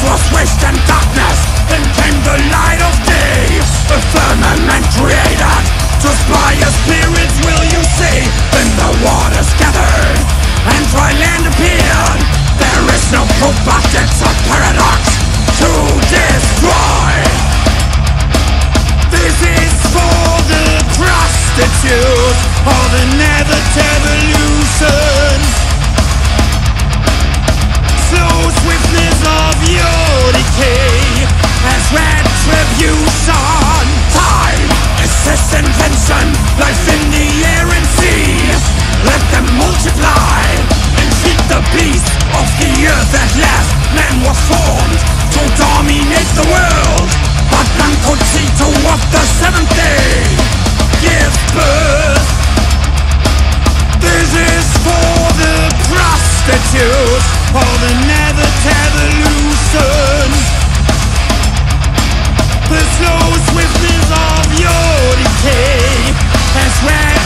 was waste and darkness, then came the light of day. A firmament created, just by your spirits will you see. Then the waters gathered, and dry land appeared. There is no proof, but it's a paradox to destroy. This is for the prostitutes of inevitevolution. Slow swiftness of your decay as retribution. Time is this invention, life in the air and sea. Let them multiply and feed the beast of the earth. At last man was formed to dominate the world, but none could see to what the seventh day gives birth. This is for the prostitutes of inevitevolution. The slow swiftness of your decay has